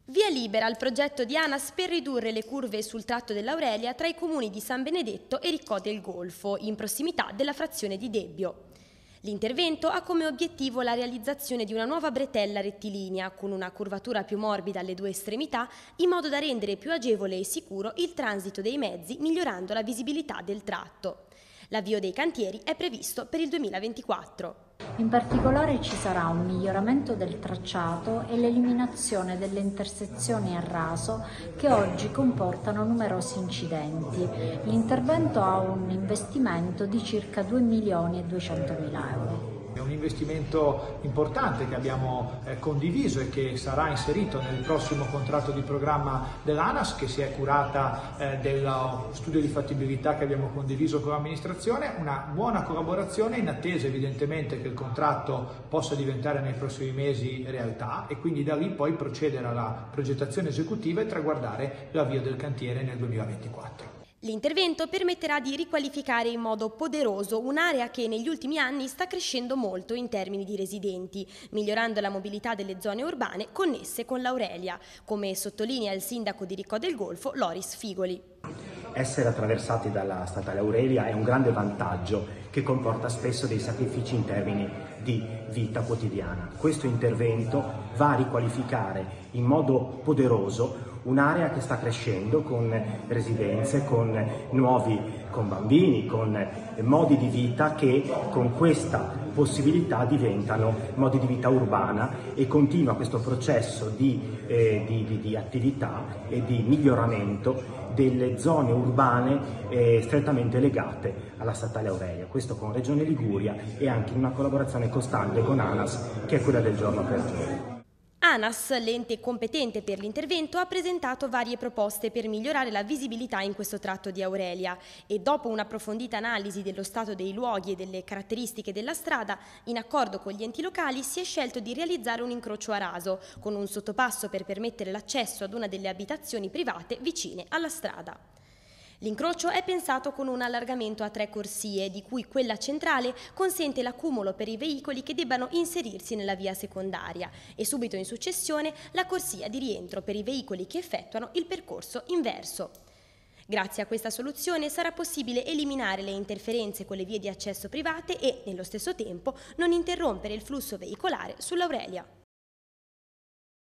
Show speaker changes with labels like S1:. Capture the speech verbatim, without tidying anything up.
S1: Via libera al progetto di ANAS per ridurre le curve sul tratto dell'Aurelia tra i comuni di San Benedetto e Riccò del Golfo, in prossimità della frazione di Debbio. L'intervento ha come obiettivo la realizzazione di una nuova bretella rettilinea con una curvatura più morbida alle due estremità, in modo da rendere più agevole e sicuro il transito dei mezzi, migliorando la visibilità del tratto. L'avvio dei cantieri è previsto per il duemilaventiquattro.
S2: In particolare ci sarà un miglioramento del tracciato e l'eliminazione delle intersezioni a raso che oggi comportano numerosi incidenti. L'intervento ha un investimento di circa due milioni e duecentomila euro.
S3: È un investimento importante che abbiamo eh, condiviso e che sarà inserito nel prossimo contratto di programma dell'ANAS, che si è curata eh, dello studio di fattibilità che abbiamo condiviso con l'amministrazione. Una buona collaborazione in attesa evidentemente che il contratto possa diventare nei prossimi mesi realtà e quindi da lì poi procedere alla progettazione esecutiva e traguardare l'avvio del cantiere nel duemilaventiquattro.
S1: L'intervento permetterà di riqualificare in modo poderoso un'area che negli ultimi anni sta crescendo molto in termini di residenti, migliorando la mobilità delle zone urbane connesse con l'Aurelia, come sottolinea il sindaco di Riccò del Golfo, Loris Figoli.
S4: Essere attraversati dalla statale Aurelia è un grande vantaggio che comporta spesso dei sacrifici in termini di vita quotidiana. Questo intervento va a riqualificare in modo poderoso un'area che sta crescendo con residenze, con nuovi, con bambini, con modi di vita che con questa possibilità diventano modi di vita urbana e continua questo processo di, eh, di, di, di attività e di miglioramento delle zone urbane eh, strettamente legate alla statale Aurelia. Questo con Regione Liguria e anche in una collaborazione costante con ANAS, che è quella del giorno per giorno.
S1: ANAS, l'ente competente per l'intervento, ha presentato varie proposte per migliorare la visibilità in questo tratto di Aurelia e dopo un'approfondita analisi dello stato dei luoghi e delle caratteristiche della strada, in accordo con gli enti locali si è scelto di realizzare un incrocio a raso, con un sottopasso per permettere l'accesso ad una delle abitazioni private vicine alla strada. L'incrocio è pensato con un allargamento a tre corsie, di cui quella centrale consente l'accumulo per i veicoli che debbano inserirsi nella via secondaria e subito in successione la corsia di rientro per i veicoli che effettuano il percorso inverso. Grazie a questa soluzione sarà possibile eliminare le interferenze con le vie di accesso private e, nello stesso tempo, non interrompere il flusso veicolare sull'Aurelia.